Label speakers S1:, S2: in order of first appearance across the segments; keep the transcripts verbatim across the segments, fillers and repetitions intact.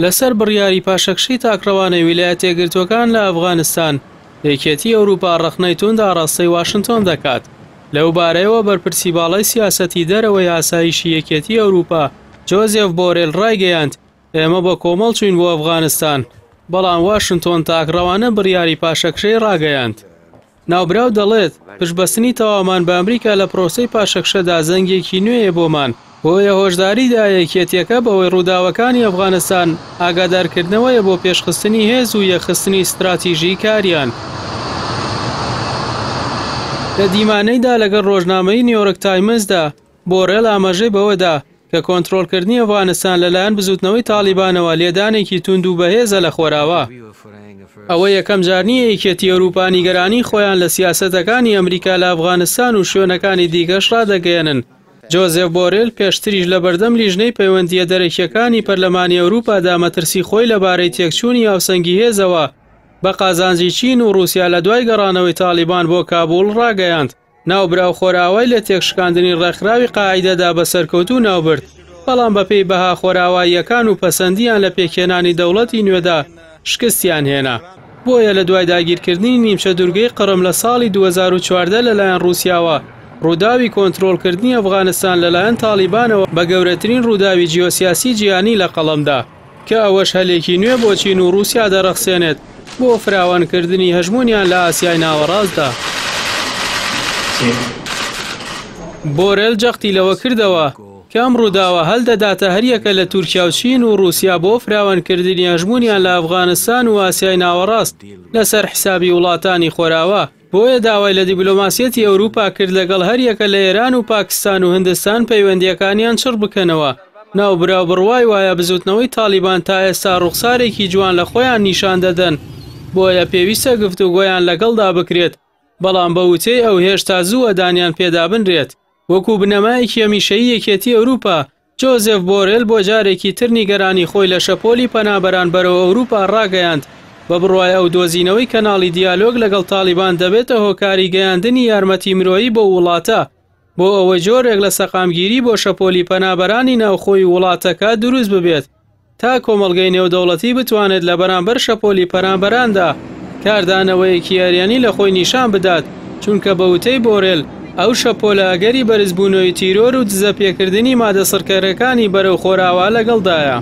S1: لەسەر بڕیاری پاشەکشەی تاکڕەوانەی ویلایەتە یەکگرتووەکان لە ئەفغانستان یەکێتی ئەوروپا ڕەخنەی توندا ڕاستەی واشنتۆن دەکات. لەو بارەیەوە بەرپرسی باڵای سیاسەتی دەرەوەی ئاسایشی یەکێتی ئەوروپا جۆزێف بۆرێل ڕایگەیاند ئێمە بە کۆمەڵ چوین بۆ ئەفغانستان، بەڵام واشنتۆن تاکڕەوانە بڕیاری پاشەکشەی ڕاگەیاند. ناوبراو دەڵێت پشتبەستنی تەوامان بە ئەمریکا لە پرۆسەی پاشەکشەدا زەنگێکی نوێیە بۆمان، بۆیە هۆشداریدا یەکێتیەکە بەوەی ڕووداوەکانی ئەفغانستان ئاگادارکردنەوەیە بۆ پێشخستنی هێز و یەخستنی استراتیژی کاریان. لە دیمانەیدا لەگەڵ ڕۆژنامەی نیویۆرک تایمزدا بۆرێل ئاماژەی بەوەدا کە کۆنتڕۆلکردنی ئەفغانستان لەلایەن بزوتنەوەی تالیبانەوە لێدانێکی توند و بەهێزە لە خۆراوە. ئەوە یەکەم جار نییە یەکێتی ئەوروپا نیگەرانی خۆیان لە سیاسەتەکانی ئەمریکا لە ئەفغانستان و شوێنەکانی دیگەش ڕادەگەێنن. جۆزێف بۆرێل پێشتریش لە بەردەم لیژنەی پەیوەندیە دەرەکیەکانی پەرلەمانی ئەوروپادا مەترسی خۆی لەبارەی تێکچوونی هاوسەنگی هێزەوە بە قازانجی چین و رووسیا لە دوای گەڕانەوەی تالیبان بۆ کابوڵ ڕاگەیاند. ناوبراو خۆراوای لە تێکشکاندنی ڕێکخراوی قاعیدەدا بە سەرکەوتوو ناوبرد، بەڵام بەپێی بەها خۆراواییەکان و پەسەندیان لە پێکهێنانی دەوڵەتی نوێدا شکستیان هێنا. بۆیە لە دوای داگیرکردنی نیمچە دوورگەی قڕم لە ساڵی دوو هەزار و چواردە لەلایەن رووسیاوە ڕووداوی کۆنتڕۆلکردنی ئەفغانستان لەلایەن تالیبانەوە بە گەورەترین ڕووداوی جیۆسیاسی جیهانی لە قەڵەمدا، کە ئەوەش هەلێکی نوێ بۆ چین و رووسیا دەرەخسێنێت بۆ فراوانکردنی هەژمونیان لە ئاسیای ناوەڕاستدا. بۆرێل جەختی لەوە کردەوە کە ئەم ڕووداوە هەڵدەداتە هەریەکە لە تورکیا و چین و رووسیا بۆ فراوانکردنی هەژمونیان لە ئەفغانستان و ئاسیای ناوەڕاست لەسەر حسابی وڵاتانی خۆراوە. بۆیە داوای لە دیبلۆماسیەتی ئەوروپا کرد لەگەڵ هەریەکە لە ئێران و پاکستان و هندستان پەیوەندیەکانیان چڕ بکەنەوە. ناوبراو بڕوای وایە بزوتنەوەی تالیبان تا ئێستا ڕوخسارێکی جوان لە خۆیان نیشان دەدەن، بۆیە پێویستە گفتوگۆیان لەگەڵدا بکرێت، بەڵام بە وتەی ئەو هێشتا زووە دانیان پێدا بنرێت. وەکو بنەمایەکی هەمیشەیی یەکێتی ئەوروپا، جۆزێف بۆرێل بۆ جارێکی تر نیگەرانی خۆی لە شەپۆلی پەنابەران بەرەو ئەوروپا ڕاگەیاند بە بڕوای ئەو دۆزینەوەی کەناڵی دیالۆگ لەگەڵ تالیبان دەبێتە هۆکاری گەیاندنی یارمەتی مرۆیی بۆ وڵاتە، بۆ ئەوە جۆرێک لە سەقامگیری بۆ شەپۆلی پەنابەرانی ناوخۆی وڵاتەکە دروست ببێت تا کۆمەڵگەی نێودەوڵەتی بتوانێت لە بەرامبەر شەپۆلی پەنابەراندا کاردانەوەیەکی یاریانی لە خۆی نیشان بدات، چونکە بە وتەی بۆرێل ئەو شەپۆلە ئەگەری بەرزبوونەوەی تیرۆر و دزە پێکردنی مادە سڕکەرەکانی بەرەو خۆراوە لەگەڵدایە.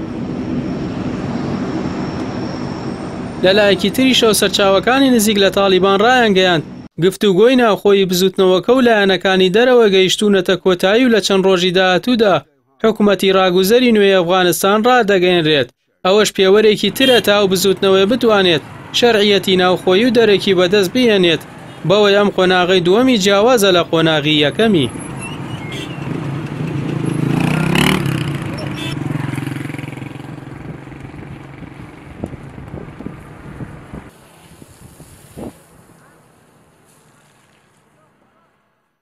S1: لەلایەکی تری شەو سەرچاوەکانی نزیک لە تالیبان ڕایانگەیاند گفتوگۆی ناوخۆی بزوتنەوەکە و لایەنەکانی دەرەوە گەیشتوونەتە کۆتایی و لە چەند ڕۆژی داهاتوودا حکومەتی ڕاگوزەری نوێی ئەفغانستان ڕادەگەێنرێت. ئەوەش پێوەرێکی ترە تا ئەو بزوتنەوەی بتوانێت شەرعیەتی ناوخۆیی و دەرەکی بەدەست بهێنێت، بەوەی ئەم قۆناغی دووەمی جیاوازە لە قۆناغی یەکەمی.